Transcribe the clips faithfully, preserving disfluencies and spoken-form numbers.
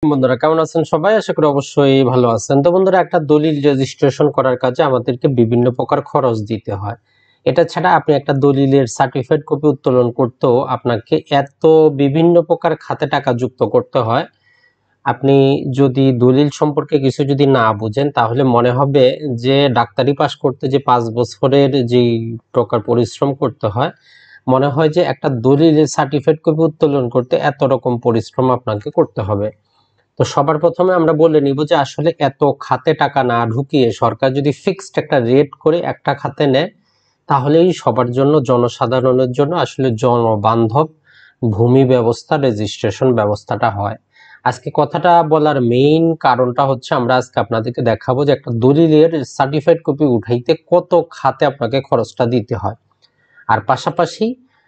বন্ধুরা কেমন আছেন সবাই? আশা করি অবশ্যই ভালো আছেন। তো বন্ধুরা, একটা দলিল রেজিস্ট্রেশন করার কাজে আমাদেরকে বিভিন্ন প্রকার খরচ দিতে হয়। এটা ছাড়া আপনি একটা দলিলের সার্টিফাইড কপি উত্তোলন করতেও আপনাকে এত বিভিন্ন প্রকার খাতে টাকা যুক্ত করতে হয়। আপনি যদি দলিল সম্পর্কে কিছু যদি না বুঝেন তাহলে মনে হবে যে ডাক্তারি পাস করতে যে পাঁচ বছরের যে প্রকার পরিশ্রম করতে হয়, মনে হয় যে একটা দলিলের সার্টিফাইড কপি উত্তোলন করতে এত রকম পরিশ্রম আপনাকে করতে হবে। তো সবার প্রথমে আমরা বলে নিব যে আসলে এত খাতে টাকা না ঢুকিয়ে সরকার যদি ফিক্সড একটা রেট করে একটা খাতে নেয়, তাহলেই সবার জন্য, জনসাধারণের জন্য আসলে জনবান্ধব ভূমি ব্যবস্থা, রেজিস্ট্রেশন ব্যবস্থাটা হয়। আজকে কথাটা বলার মেইন কারণটা হচ্ছে আমরা আজকে আপনাদেরকে দেখাবো যে একটা দলিলের সার্টিফাইড কপি উঠাইতে কত খাতে আপনাকে খরচটা দিতে হয়। আর পাশাপাশি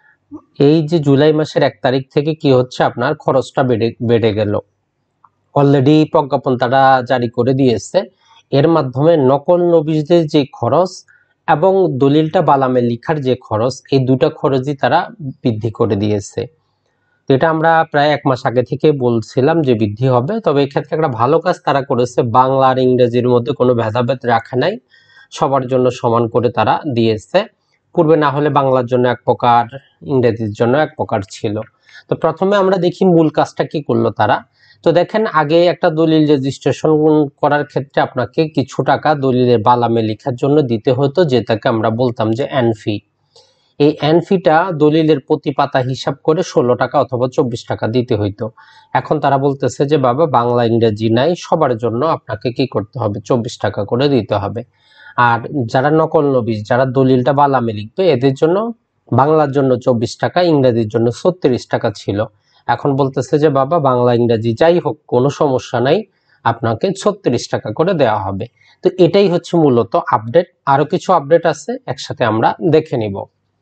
এই যে জুলাই মাসের এক তারিখ থেকে কি হচ্ছে, আপনার খরচটা বেড়ে বেড়ে গেল। অলরেডি প্রজ্ঞাপন তারা জারি করে দিয়েছে। এর মাধ্যমে নকল নবিশদের যে খরচ এবং দলিলটা বালামে লিখার যে খরচ, এই দুটা খরচই তারা বৃদ্ধি করে দিয়েছে। তো এটা আমরা প্রায় এক মাস আগে থেকে বলছিলাম যে বৃদ্ধি হবে। তবে এক্ষেত্রে একটা ভালো কাজ তারা করেছে, বাংলা আর ইংরেজির মধ্যে কোনো ভেদাভেদ রাখে নাই, সবার জন্য সমান করে তারা দিয়েছে। পূর্বে না হলে বাংলার জন্য এক প্রকার, ইংরেজির জন্য এক প্রকার ছিল। তো প্রথমে আমরা দেখি মূল কাজটা কি করলো তারা। তো দেখেন, আগে একটা দলিল রেজিস্ট্রেশন করার ক্ষেত্রে আপনাকে কিছু টাকা দলিলের বালামে লেখার জন্য দিতে হতো, যেটাকে আমরা বলতাম যে এনফি। এই এনফিটা দলিলের প্রতি পাতা হিসাব করে ষোলো টাকা অথবা চব্বিশ টাকা দিতে হইতো। এখন তারা বলতেছে যে বাবা, বাংলা ইংরেজি নাই, সবার জন্য আপনাকে কি করতে হবে, চব্বিশ টাকা করে দিতে হবে। আর যারা নকল নবিশ, যারা দলিলটা বালামে লিখবে, এদের জন্য বাংলার জন্য চব্বিশ টাকা, ইংরেজির জন্য ছত্রিশ টাকা ছিল। এখন বলতেছে যে বাবা, বাংলা ইংরেজি যাই হোক কোনো সমস্যা নাই, আপনাকে ছত্রিশ টাকা করে দেওয়া হবে। তো এটাই হচ্ছে মূলত আপডেট। আরো কিছু আপডেট আছে, একসাথে আমরা দেখে নিব।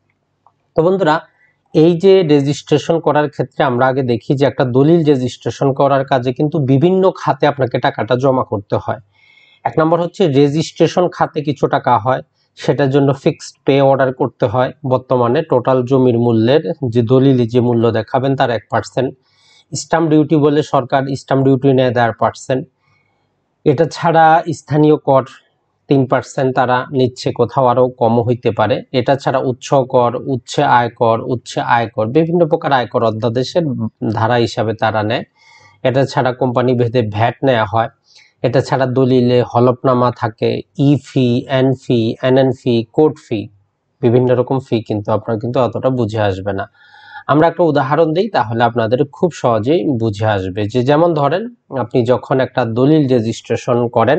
তো বন্ধুরা, এই যে রেজিস্ট্রেশন করার ক্ষেত্রে আমরা আগে দেখি যে একটা দলিল রেজিস্ট্রেশন করার কাজে কিন্তু বিভিন্ন খাতে আপনাকে টাকাটা জমা করতে হয়। এক নম্বর হচ্ছে রেজিস্ট্রেশন খাতে কিছু টাকা হয়, সেটার জন্য ফিক্সড পে অর্ডার করতে হয়। বর্তমানে টোটাল জমির মূল্যের যে দলিলে যে মূল্য দেখাবেন তার এক পার্সেন্ট। স্টাম্প ডিউটি বলে সরকার স্টাম্প ডিউটি নেয় দেড় পার্সেন্ট। এটা ছাড়া স্থানীয় কর তিন পার্সেন্ট তারা নিচ্ছে, কোথাও আরো কমও হইতে পারে। এটা ছাড়া উৎস কর, উচ্চ আয়কর, উচ্চ আয়কর, বিভিন্ন প্রকার আয়কর অধ্যাদেশের ধারা হিসাবে তারা নেয়। এটা ছাড়া কোম্পানি ভেদে ভ্যাট নেওয়া হয়। এটা ছাড়া দলিলে হলফনামা থাকে, E fee, N fee, N N fee, court fee, বিভিন্ন রকম ফি কিন্তু আপনার কিন্তু অতটা বুঝে আসবে না। আমরা একটা উদাহরণ দিই, তাহলে আপনাদের খুব সহজেই বুঝে আসবে। যে যেমন ধরেন, আপনি যখন একটা দলিল রেজিস্ট্রেশন করেন,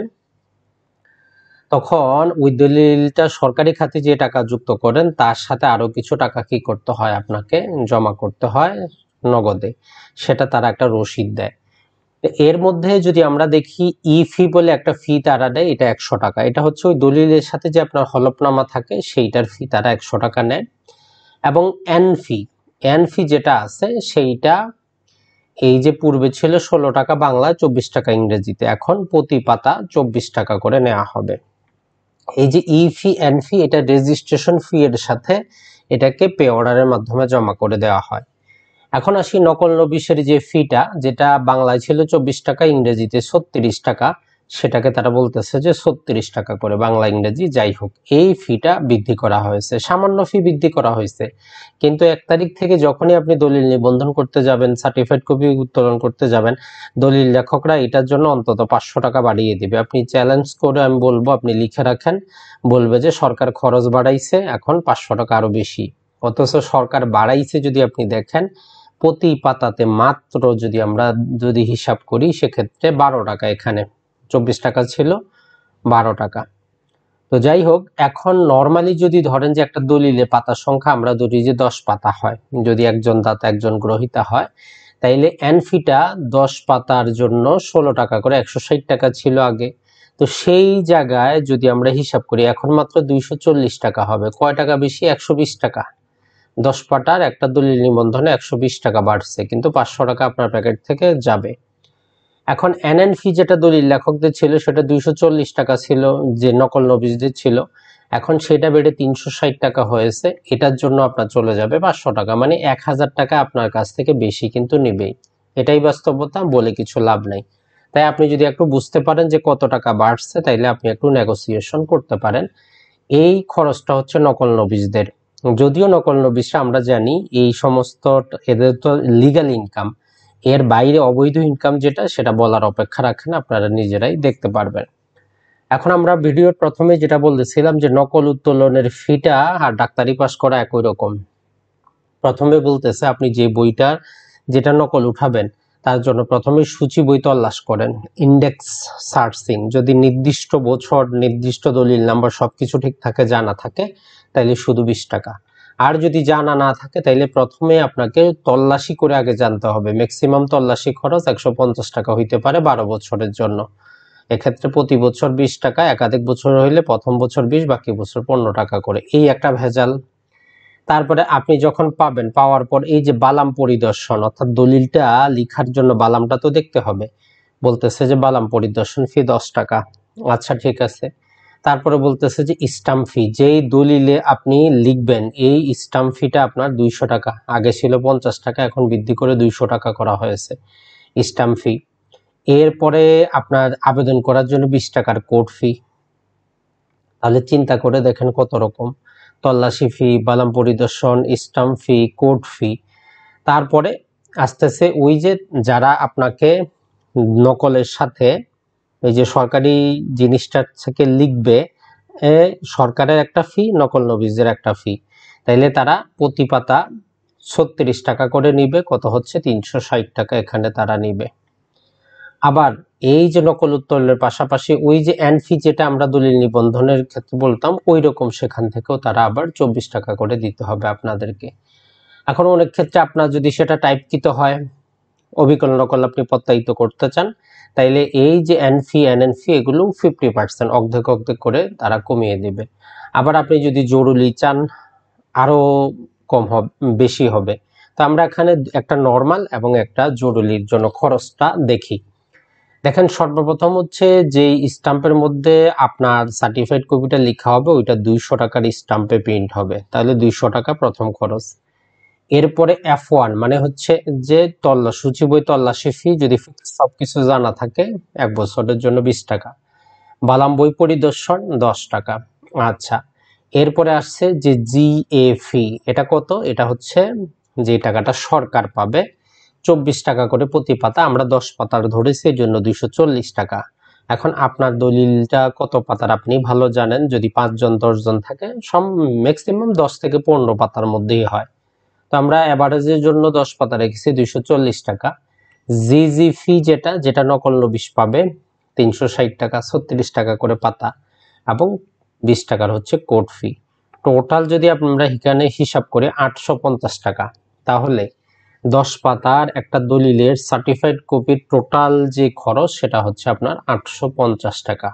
তখন ওই দলিলটা সরকারি খাতে যে টাকা যুক্ত করেন তার সাথে আরো কিছু টাকা কি করতে হয়, আপনাকে জমা করতে হয় নগদে। সেটা তারা একটা রসিদ দেয়। এর মধ্যে যদি আমরা দেখি, ই ফি বলে একটা ফি তারা দেয়, এটা একশো টাকা। এটা হচ্ছে ওই দলিলের সাথে যে আপনার হলফনামা থাকে সেইটার ফি তারা একশো টাকা নেয়। এবং এন ফি, এন ফি যেটা আছে সেইটা এই যে পূর্বে ছিল ষোলো টাকা বাংলায়, চব্বিশ টাকা ইংরেজিতে, এখন প্রতি পাতা চব্বিশ টাকা করে নেওয়া হবে। এই যে ই ফি, এন ফি, এটা রেজিস্ট্রেশন ফি এর সাথে এটাকে পে অর্ডারের মাধ্যমে জমা করে দেওয়া হয়। এখন আসি নকল নবিশের যে ফিটা, যেটা বাংলায় ছিল চব্বিশ টাকা, ইংরেজিতে ছত্রিশ টাকা, সেটাকে তারা বলতেছে যে ছত্রিশ টাকা করে, বাংলা ইংরেজি যাই হোক। এই ফিটা বৃদ্ধি করা হয়েছে, সামান্য ফি বৃদ্ধি করা হয়েছে। কিন্তু এক তারিখ থেকে যখনই আপনি দলিল নিবন্ধন করতে যাবেন, সার্টিফাইড কপি উত্তোলন করতে যাবেন, দলিল লেখকরা এটার জন্য অন্তত পাঁচশো টাকা বাড়িয়ে দিবে। আপনি চ্যালেঞ্জ করে আমি বলবো, আপনি লিখে রাখেন, বলবে যে সরকার খরচ বাড়াইছে, এখন পাঁচশো টাকা আরো বেশি। অথচ সরকার বাড়াইছে যদি আপনি দেখেন, প্রতি পাতাতে মাত্র যদি আমরা যদি হিসাব করি সেক্ষেত্রে বারো টাকা, এখানে চব্বিশ টাকা ছিল, বারো টাকা। তো যাই হোক, এখন নর্মালি যদি ধরেন যে একটা দলিলে পাতার সংখ্যা আমরা ধরি যে দশ পাতা হয়, যদি একজন দাতা একজন গ্রহীতা হয়, তাইলে এনফিটা দশ পাতার জন্য ষোলো টাকা করে, একশো ষাট টাকা ছিল আগে। তো সেই জায়গায় যদি আমরা হিসাব করি, এখন মাত্র দুইশো চল্লিশ টাকা হবে। কয় টাকা বেশি? একশো বিশ টাকা। দশ পাতার একটা দলিল নিবন্ধনে একশো বিশ টাকা বাড়ছে, কিন্তু পাঁচশো টাকা আপনার প্যাকেট থেকে যাবে। এখন এনএন ফি যেটা দলিল লেখকদের ছিল সেটা দুইশো চল্লিশ টাকা ছিল, যে নকল নবিশদের ছিল, এখন সেটা বেড়ে তিনশো ষাট টাকা হয়েছে। এটার জন্য আপনার চলে যাবে পাঁচশো টাকা, মানে এক হাজার টাকা আপনার কাছ থেকে বেশি কিন্তু নেবেই। এটাই বাস্তবতা, বলে কিছু লাভ নাই। তাই আপনি যদি একটু বুঝতে পারেন যে কত টাকা বাড়ছে, তাইলে আপনি একটু নেগোসিয়েশন করতে পারেন। এই খরচটা হচ্ছে নকল নবিশদের। যদিও নকল নবিশরা আমরা জানি এই সমস্ত এদের তো লিগ্যাল ইনকাম, এর বাইরে অবৈধ ইনকাম যেটা, সেটা বলার অপেক্ষা রাখেন, আপনারা নিজেরাই দেখতে পারবেন। এখন আমরা ভিডিওর প্রথমে যেটা বলতেছিলাম যে নকল উত্তোলনের ফিটা আর ডাক্তারি পাস করা একই রকম। প্রথমে বলতেছে আপনি যে বইটা যেটা নকল উঠাবেন তার জন্য প্রথমে সূচি বই তল্লাশ করেন, ইন্ডেক্স সার্চিং। যদি নির্দিষ্ট বছর, নির্দিষ্ট দলিল নাম্বার সবকিছু ঠিক থাকে, জানা থাকে, তাইলে শুধু বিশ টাকা। আর যদি জানা না থাকে তাইলে প্রথমে আপনাকে তল্লাশি করে আগে জানতে হবে। ম্যাক্সিমাম তল্লাশি খরচ একশো পঞ্চাশ টাকা হইতে পারে বারো বছরের জন্য। এক্ষেত্রে প্রতি বছর বিশ টাকা, একাধিক বছর হইলে প্রথম বছর বিশ, বাকি বছর পনেরো টাকা করে। এই একটা ভেজাল। তারপরে আপনি যখন পাবেন, পাওয়ার পর এই যে বালাম পরিদর্শন, অর্থাৎ দলিলটা লিখার জন্য বালামটা তো দেখতে হবে। বলতেছে যে বালাম পরিদর্শন ফি দশ টাকা। আচ্ছা ঠিক আছে। তারপরে বলতেছে যে স্টাম্প ফি, যেই দলিলে আপনি লিখবেন এই স্টাম্প ফিটা আপনার দুইশো টাকা। আগে ছিল পঞ্চাশ টাকা, এখন বৃদ্ধি করে দুইশো টাকা করা হয়েছে স্টাম্প ফি। এরপরে আপনার আবেদন করার জন্য বিশ টাকার কোর্ট ফি। তাহলে চিন্তা করে দেখেন কত রকম। তল্লাশি ফি, বালাম পরিদর্শন, স্টাম্প ফি, কোর্ট ফি। তারপরে আসতেছে ওই যে যারা আপনাকে নকলের সাথে এই যে সরকারি জিনিসটা থেকে লিখবে, সরকারের একটা ফি, নকল নবিশদের একটা ফি। তাইলে তারা প্রতি পাতা ছত্রিশ টাকা করে নিবে, কত হচ্ছে তিনশো ষাট টাকা এখানে তারা নিবে। আবার এই যে নকল উত্তোলনের পাশাপাশি ওই যে এন ফি যেটা আমরা দলিল নিবন্ধনের ক্ষেত্রে বলতাম, ওই রকম সেখান থেকেও তারা আবার চব্বিশ টাকা করে দিতে হবে আপনাদেরকে। এখন অনেক ক্ষেত্রে আপনার যদি সেটা টাইপকৃত হয়, অবিকল নকল আপনি প্রত্যায়িত করতে চান, তাইলে এই যে N fee, N N fee, এগুলো ফিফটি পার্সেন্ট অর্ধেক অর্ধেক করে তারা কমিয়ে দেবে। আবার আপনি যদি জরুরি চান, আরো কম হবে, বেশি হবে। তো আমরা এখানে একটা নর্মাল এবং একটা জরুরির জন্য খরচটা দেখি। দেখেন, সর্বপ্রথম হচ্ছে যে স্টাম্পের মধ্যে আপনার সার্টিফাইড কপিটা লেখা হবে, ওইটা দুইশো টাকার স্টাম্পে প্রিন্ট হবে, তাহলে দুইশো টাকা প্রথম খরচ। এরপরে এফ ওয়ান মানে হচ্ছে যে তল্লাশি, সূচি বই তল্লাশি ফি, যদি সবকিছু জানা থাকে এক বছরের জন্য বিশ টাকা। বালাম বই পরিদর্শন দশ টাকা। আচ্ছা, এরপরে আসছে যে জি এ ফি, এটা কত? এটা হচ্ছে যে টাকাটা সরকার পাবে, চব্বিশ টাকা করে প্রতি পাতা। আমরা দশ পাতার ধরেছি, এর জন্য দুইশো চল্লিশ টাকা। এখন আপনার দলিলটা কত পাতার আপনি ভালো জানেন। যদি পাঁচজন দশজন থাকে, সব ম্যাক্সিমাম দশ থেকে পনেরো পাতার মধ্যেই হয়। তো আমরা এভারেজের জন্য দশ পাতা রেখেছি, দুইশো চল্লিশ টাকা। জিজি ফি যেটা যেটা নকল নবিশ পাবে তিনশো ষাট টাকা, ছত্রিশ টাকা করে পাতা, এবং বিশ টাকার হচ্ছে কোর্ট ফি। টোটাল যদি আমরা এখানে হিসাব করে আটশো পঞ্চাশ টাকা। তাহলে দশ পাতার একটা দলিলের সার্টিফাইড কপির টোটাল যে খরচ, সেটা হচ্ছে আপনার আটশো পঞ্চাশ টাকা।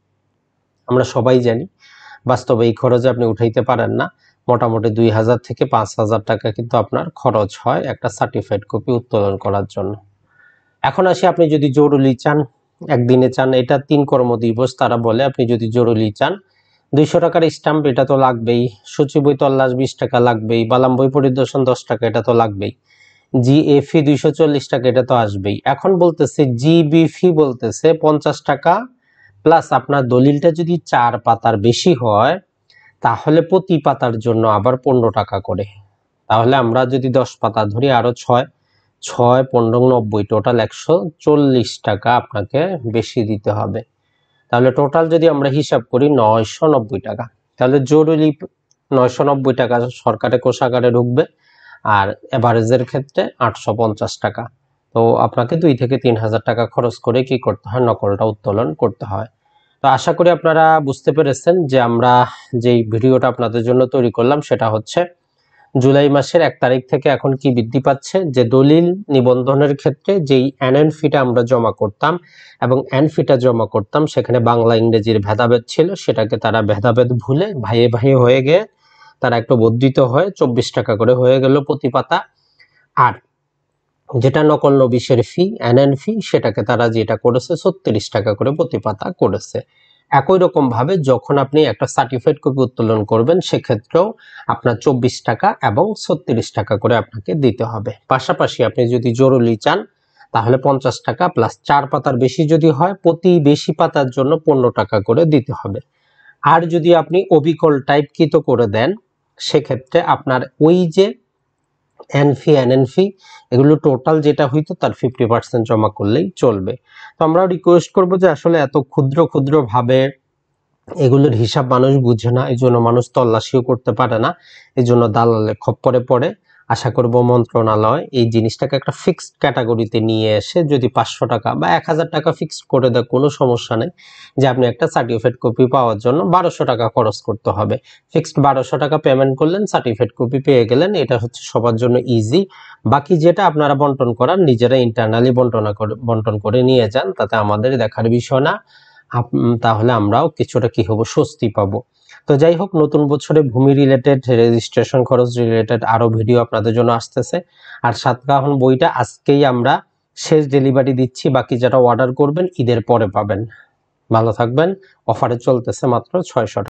আমরা সবাই জানি বাস্তবে এই খরচে আপনি উঠাইতে পারেন না। মোটামুটি দুই হাজার থেকে পাঁচ হাজার টাকা কিন্তু আপনার খরচ হয় একটা সার্টিফাইড কপি উত্তোলন করার জন্য। এখন আসি, আপনি যদি জরুরি চান, একদিনে চান, এটা তিন কর্মদিবস তারা বলে। আপনি যদি জরুরি চান, দুইশো টাকার স্টাম্প, এটা তো লাগবেই। সূচি বই তল্লাশ বিশ টাকা লাগবেই। বালাম বই পরিদর্শন দশ টাকা, এটা তো লাগবেই। জি এ ফি দুইশো চল্লিশ টাকা, এটা তো আসবেই। এখন বলতেছে জিবি ফি, বলতেছে পঞ্চাশ টাকা, প্লাস আপনার দলিলটা যদি চার পাতার বেশি হয়, তাহলে প্রতি পাতার জন্য আবার পনেরো টাকা করে। তাহলে আমরা যদি দশ পাতা ধরি, আরো ছয় ছয় পনেরো নব্বই, টোটাল একশো চল্লিশ টাকা আপনাকে বেশি দিতে হবে। তাহলে টোটাল যদি আমরা হিসাব করি নয়শো নব্বই টাকা। তাহলে জরুরি নয়শো নব্বই টাকা সরকারের কোষাগারে ঢুকবে, আর এভারেজের ক্ষেত্রে আটশো পঞ্চাশ টাকা। তো আপনাকে দুই থেকে তিন হাজার টাকা খরচ করে কি করতে হয়, নকলটা উত্তোলন করতে হয়। তো আশা করি আপনারা বুঝতে পেরেছেন যে আমরা যেই ভিডিওটা আপনাদের জন্য তৈরি করলাম, সেটা হচ্ছে জুলাই মাসের এক তারিখ থেকে এখন কি বৃদ্ধি পাচ্ছে, যে দলিল নিবন্ধনের ক্ষেত্রে যেই এনএন ফিটা আমরা জমা করতাম এবং এন ফিটা জমা করতাম, সেখানে বাংলা ইংরেজির ভেদাভেদ ছিল, সেটাকে তারা ভেদাভেদ ভুলে ভাইয়ে ভাইয়ে হয়ে গিয়ে তারা একটু বর্ধিত হয়ে চব্বিশ টাকা করে হয়ে গেল প্রতি পাতা। আর যেটা নকল নবিশের ফি, এনএন ফি, সেটাকে তারা যেটা করেছে ছত্রিশ টাকা করে প্রতি পাতা করেছে। একই রকম ভাবে যখন আপনি একটা সার্টিফাইড কপি উত্তোলন করবেন, সেক্ষেত্রেও আপনার চব্বিশ টাকা এবং ছত্রিশ টাকা করে আপনাকে দিতে হবে। পাশাপাশি আপনি যদি জরুরি চান, তাহলে পঞ্চাশ টাকা প্লাস চার পাতার বেশি যদি হয় প্রতি বেশি পাতার জন্য পনেরো টাকা করে দিতে হবে। আর যদি আপনি অবিকল টাইপকৃত করে দেন সেক্ষেত্রে আপনার ওই যে এনফি এনএনফি এগুলো টোটাল যেটা হইতো তার ফিফটি পার্সেন্ট জমা করলেই চলবে। তো আমরা রিকোয়েস্ট করবো যে আসলে এত ক্ষুদ্র ক্ষুদ্র ভাবে এগুলোর হিসাব মানুষ বুঝে না, এই জন্য মানুষ তল্লাশিও করতে পারে না, এই জন্য দালালে খপ্পরে পড়ে। আশা করব মন্ত্রণালয় এই জিনিসটাকে একটা ফিক্সড ক্যাটাগরিতে নিয়ে এসে যদি পাঁচশো টাকা বা এক হাজার টাকা ফিক্সড করে দেয় কোনো সমস্যা নেই, যে আপনি একটা সার্টিফিকেট কপি পাওয়ার জন্য বারোশো টাকা খরচ করতে হবে, ফিক্সড বারোশো টাকা পেমেন্ট করলেন সার্টিফিকেট কপি পেয়ে গেলেন। এটা হচ্ছে সবার জন্য ইজি। বাকি যেটা আপনারা বন্টন করার নিজেরা ইন্টারনালি বন্টন করে বন্টন করে নিয়ে যান, তাতে আমাদের দেখার বিষয় না। তাহলে আমরাও কিছুটা কি হবো, স্বস্তি পাবো। তো যাই হোক, নতুন বছরে ভূমি রিলেটেড রেজিস্ট্রেশন খরচ রিলেটেড আরো ভিডিও আপনাদের জন্য আসতেছে। আর সাতকাহন বইটা আজকেই আমরা শেষ ডেলিভারি দিচ্ছি, বাকি যারা অর্ডার করবেন ঈদের পরে পাবেন। ভালো থাকবেন, অফারে চলতেছে মাত্র ছয়শো টাকা।